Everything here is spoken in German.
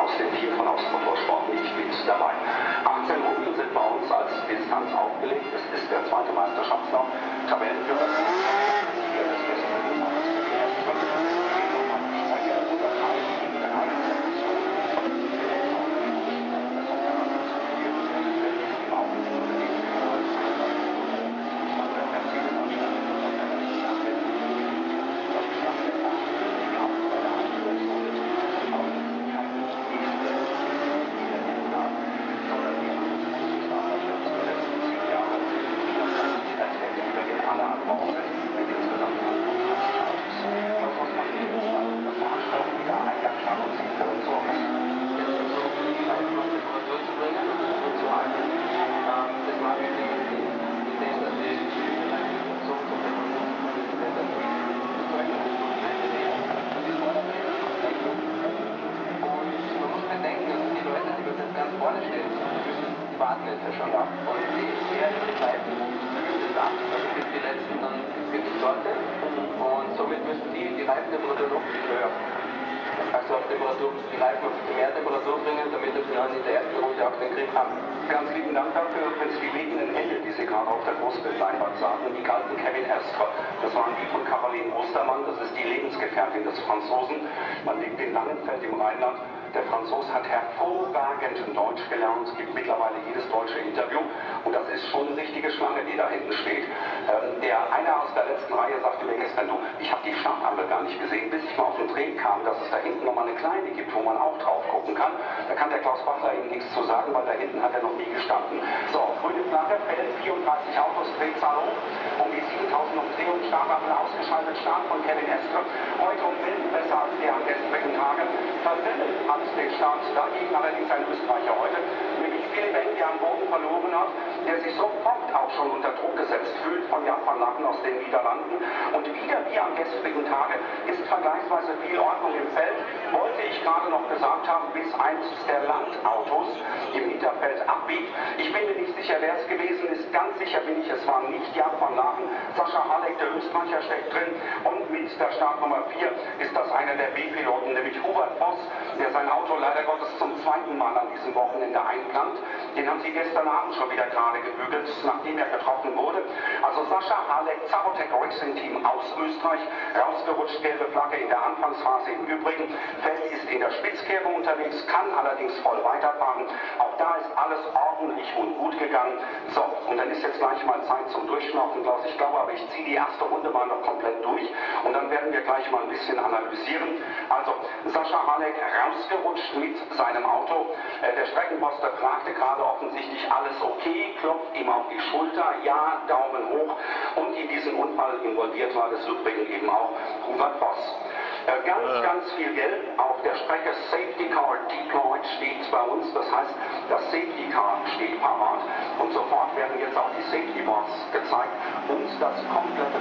aus dem Team von Automotorsport nicht mit dabei. 18 Runden sind bei uns als Distanz aufgelegt. Es ist der zweite Meisterschaftslauf. Tabellenführer. Warten jetzt ja schon ab. Und die ersten Zeiten kühlt es ab, also bis die letzten dann wirklich dort sind. Und somit müssen die Reifentemperatur noch viel höher. Also auf die Reifen auf mehr Temperatur bringen, damit wir in der ersten Runde auch den Grip haben. Ganz lieben Dank dafür. Übrigens die liegenden Hände, die Sie gerade auf der Großbildleinwand sahen, die galten Kevin Estre. Das waren die von Caroline Ostermann, das ist die Lebensgefährtin des Franzosen. Man liegt in Langenfeld im Rheinland. Der Franzose hat hervorragend Deutsch gelernt, gibt mittlerweile jedes deutsche Interview und das ist schon eine richtige Schlange, die da hinten steht. Einer aus der letzten Reihe sagte mir gestern, du, ich habe die Startampel gar nicht gesehen, bis ich mal auf den Dreh kam, dass es da hinten nochmal eine kleine gibt, wo man auch drauf gucken kann. Da kann der Klaus Bachler eben nichts zu sagen, weil da hinten hat er noch nie gestanden. So, grüne Flagge, Feld, 34 Autos, Drehzahl hoch, um die 7000 Umdrehungen, Startampel ausgeschaltet, Start von Kevin Estre. Heute um Wind besser als der am gestrigen Tage. Versendet hat den Start dagegen allerdings ein Österreicher heute, nämlich Phil Benk, der am Boden verloren hat, der sich sofort auch schon unter Druck gesetzt fühlt von Jan van Laken aus den Niederlanden. Und wieder wie am gestrigen Tage ist vergleichsweise viel Ordnung im Feld. Wollte ich gerade noch gesagt haben, bis eins der Landautos im Hinterfeld abbiegt. Ich bin mir nicht sicher, wer es gewesen ist. Ganz sicher bin ich, es war nicht Jan van Laken. Sascha Halek, der Österreicher, steckt drin. Und mit der Startnummer 4 ist das einer der B-Piloten, nämlich Hubert Voss, der sein Auto leider Gottes zum zweiten Mal an diesem Wochenende einplant. Den haben sie gestern Abend schon wieder gerade gebügelt, nachdem er getroffen wurde. Also Sascha Halek, Zabotec Racing Team aus Österreich, rausgerutscht, gelbe Flagge in der Anfangsphase. Im Übrigen, Feld ist in der Spitzkehrung unterwegs, kann allerdings voll weiterfahren. Auch da ist alles ordentlich und gut gegangen. So, und dann ist jetzt gleich mal Zeit zum Durchschnaufen, Klaus. Ich glaube aber, ich ziehe die erste Runde mal noch komplett durch und dann werden wir gleich mal ein bisschen analysieren. Also, Sascha Halek rausgerutscht mit seinem Auto. Der Streckenposter fragte gerade offensichtlich alles okay, klopft ihm auf die Schulter, ja, Daumen hoch. Und in diesen Unfall involviert war des Übrigen eben auch Hubert Voss. Ganz viel Gelb auf der Strecke. Safety Car Deployed steht bei uns. Das heißt, das Safety Car steht parat. Und sofort werden jetzt auch die Safety Boards gezeigt und das komplette